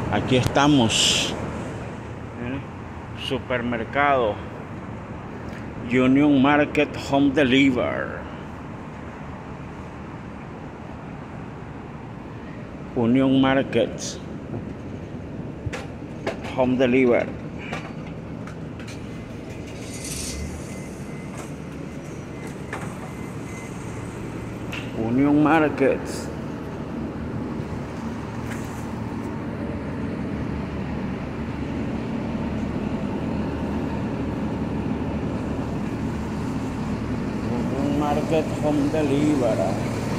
Aquí estamos. Supermercado Union Market Home Deliver. Union Market Home Deliver. Union Market. Union Market Home Deliver.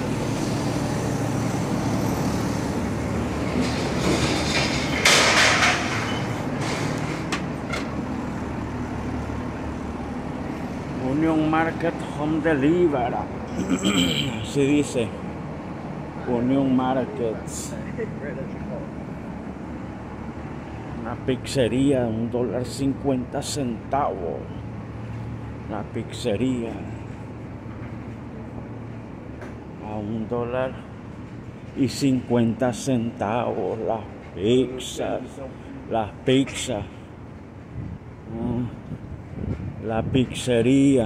Union Market Home Deliver. Así dice. Union Market. Una pizzería de $1.50. Una pizzería a $1.50. Las pizzas. La pizzería.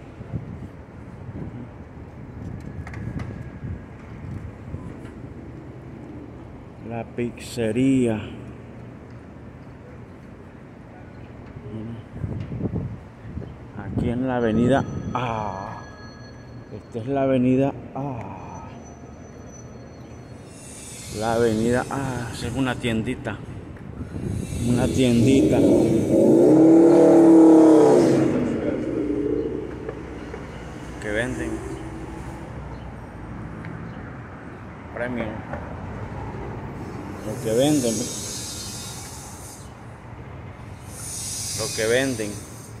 La pizzería. Aquí en la avenida A. Esta es la avenida A. La avenida A. Es una tiendita. Una tiendita. Que venden premium. Lo que venden. Lo que venden.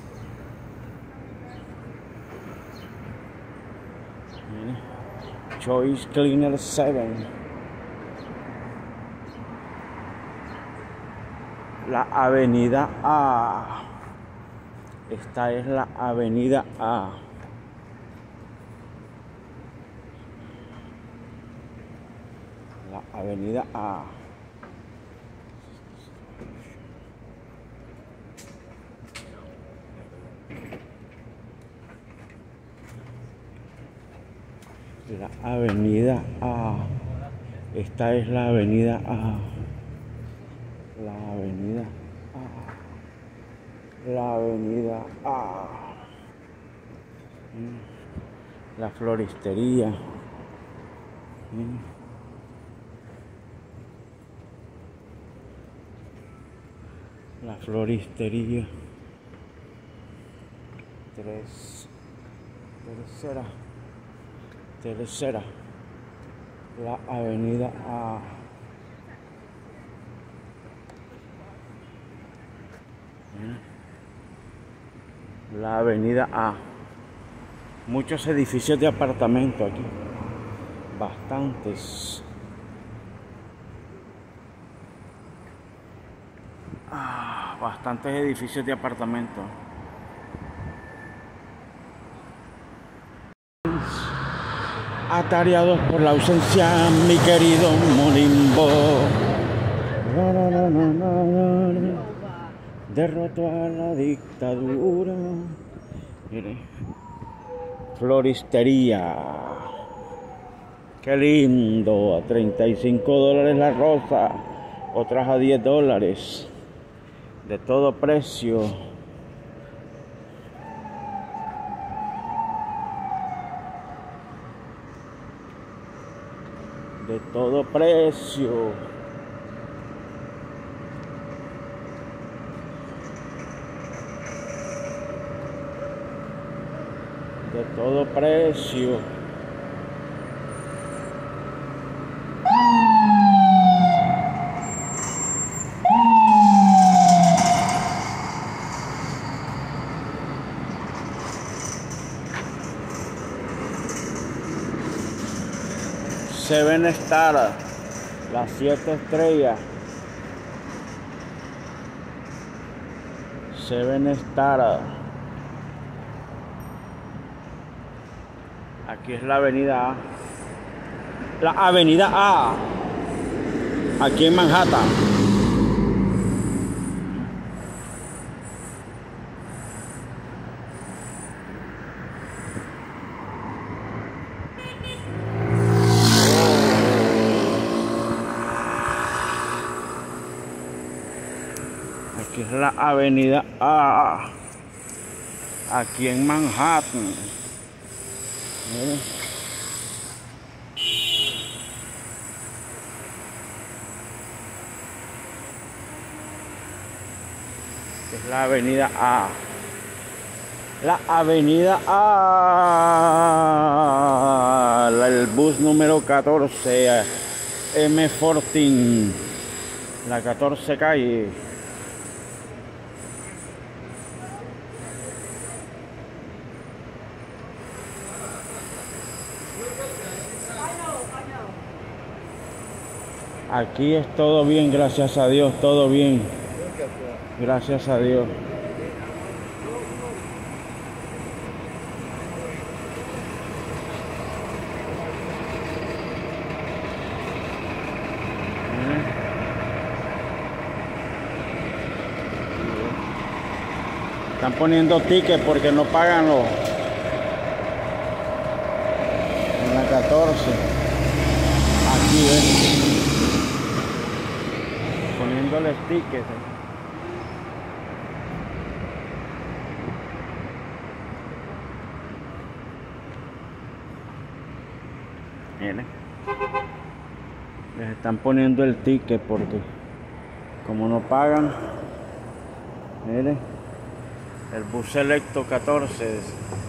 Choice Cleaner 7. La avenida A. Esta es la avenida A. La avenida A. La avenida A. Esta es la avenida A. La avenida A. La avenida A. La floristería. La floristería. Tercera. La avenida A. La avenida A. Muchos edificios de apartamento aquí. Bastantes. Bastantes edificios de apartamento. Atareados por la ausencia, mi querido Molimbo. Derrotó a la dictadura. Mire. Floristería. Qué lindo. A $35 la rosa. Otras a $10. De todo precio. De todo precio. De todo precio. Seven Star, las 7 estrellas. Seven Star. Aquí es la avenida A. La avenida A. Aquí en Manhattan. Aquí es la avenida A, aquí en Manhattan. Miren. Es la avenida A. La avenida A. El bus número 14, M14. La 14 calle. Aquí es todo bien, gracias a Dios, todo bien. Gracias a Dios. Están poniendo tickets porque no pagan los en la 14. Aquí ven. Poniéndoles tickets. Miren. Les están poniendo el ticket porque como no pagan, miren, el bus selecto 14.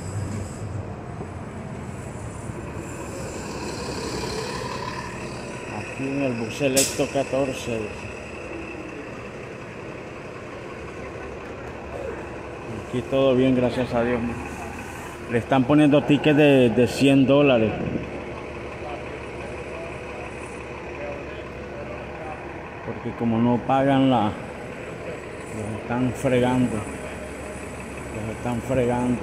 Aquí en el bus selecto 14. Aquí todo bien, gracias a Dios. Le están poniendo tickets de $100. Porque como no pagan los están fregando. Los están fregando.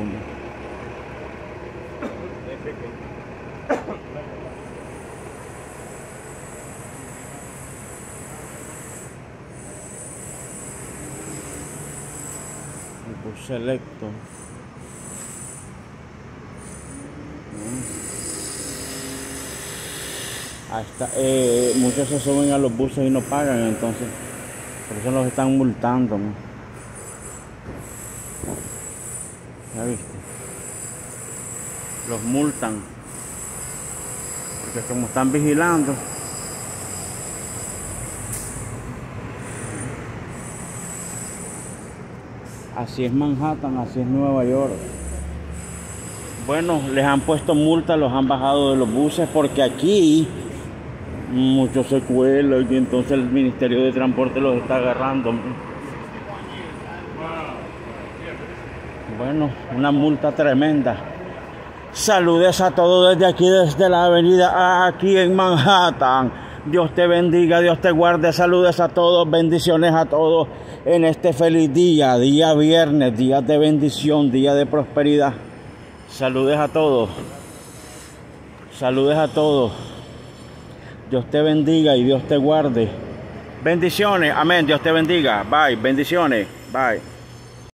El bus selecto. Muchos se suben a los buses y no pagan, entonces por eso los están multando, ¿no? ¿Ya viste? Los multan porque como están vigilando. Así es Manhattan, así es Nueva York. Bueno, les han puesto multas, los han bajado de los buses porque aquí muchos se cuelan y entonces el Ministerio de Transporte los está agarrando. Bueno, una multa tremenda. Saludes a todos desde aquí, desde la avenida A, aquí en Manhattan. Dios te bendiga, Dios te guarde. Saludes a todos, bendiciones a todos en este feliz día, día viernes, día de bendición, día de prosperidad. Saludes a todos. Saludes a todos. Dios te bendiga y Dios te guarde. Bendiciones. Amén. Dios te bendiga. Bye. Bendiciones. Bye.